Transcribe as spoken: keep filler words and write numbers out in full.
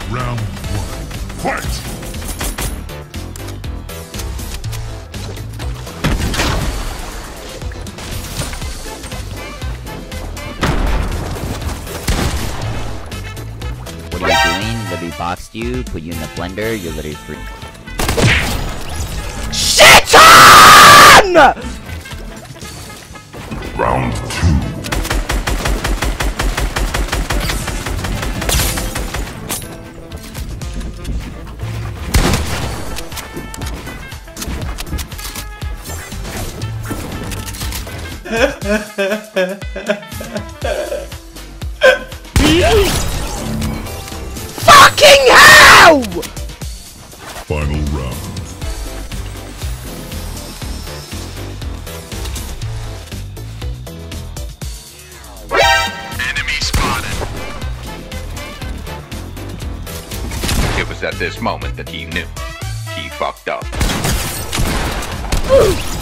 Round one. Fight! What are you doing? Literally boxed you, put you in the blender, you're literally free. SHIT ON! Round two. Fucking hell! Final round. Enemy spotted. It was at this moment that he knew. He fucked up.